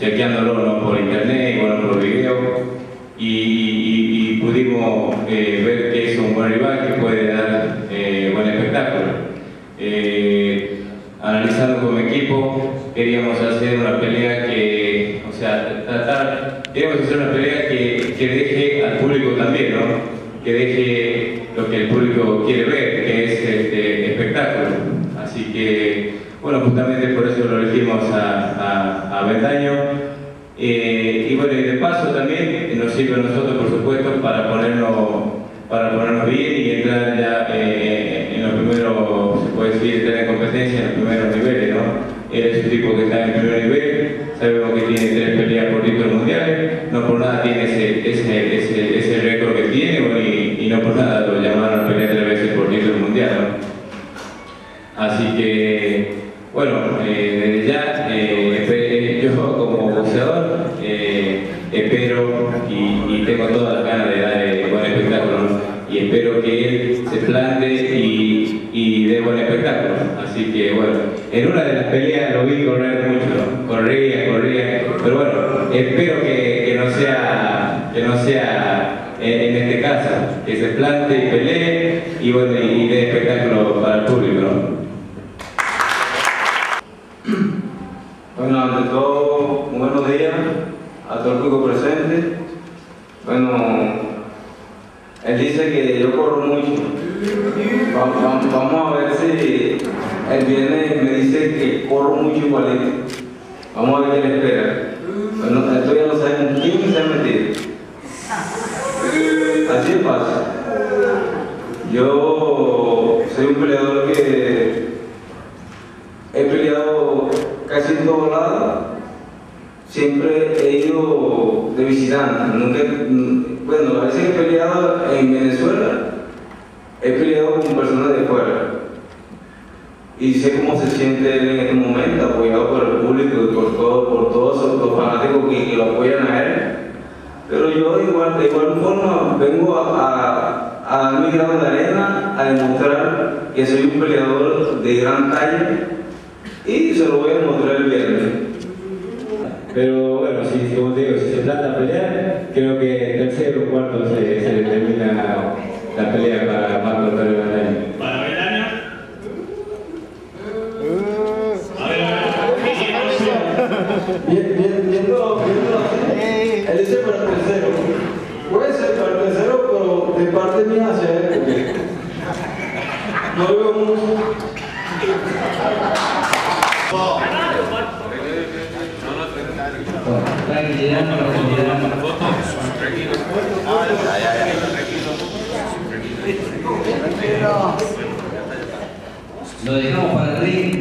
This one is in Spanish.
chequeándolo, ¿no?, por internet y bueno, por videos, y pudimos ver que es un buen rival que puede dar buen espectáculo. Analizando como equipo, queríamos hacer una pelea que, o sea, queríamos hacer una pelea que deje al público también, ¿no?, que deje lo que el público quiere ver, que es espectáculo. Así que, bueno, justamente por eso lo elegimos a Avendaño. Y bueno, y de paso también nos sirve a nosotros, por supuesto, para ponernos bien y entrar ya en los primeros, se puede decir, entrar en competencia en los primeros niveles, ¿no? Él es un tipo que está en el primer nivel, sabemos que tiene 3 peleas por títulos mundiales, no por nada tiene ese récord que tiene, bueno, y no por nada lo llamaron a pelear 3 veces por título mundial, ¿no? Así que, bueno, desde ya, yo como boxeador espero y tengo todas las ganas de dar buen espectáculo, ¿no? Y espero que él se plante y dé buen espectáculo. Así que bueno, en una de las peleas lo vi correr mucho, ¿no? Corría, pero bueno, espero que no sea en este caso, que se plante y pelee y bueno, y dé espectáculo para el público, ¿no? Bueno, ante todo, buenos días a todo el público presente. Bueno, él dice que yo corro mucho. Vamos a ver si él viene y me dice que corro mucho igualito. Vamos a ver qué le espera. Bueno, esto ya no sabemos quién se ha metido. Así es fácil. Yo soy un peleador que he peleado casi en todos lados. Siempre he ido de visitante. Nunca, bueno, a veces he peleado en Venezuela, he peleado con personas de fuera. Y sé cómo se siente él en este momento, apoyado por el público y por todos los fanáticos que lo apoyan a él. Pero yo de igual forma vengo a dar mi grano de arena, a demostrar que soy un peleador de gran talla y se lo voy a demostrar el viernes. Pero bueno, como te digo, si se trata de pelear, creo que en tercero o cuarto se determina la pelea para Marco Antonio Avendaño. ¿Para Avendaño? Viendo así, él dice para el tercero. Puede ser para el tercero, pero de parte mía hacia él, porque no lo veo mucho. Tranquilidad para la foto. Lo dejamos para el ring.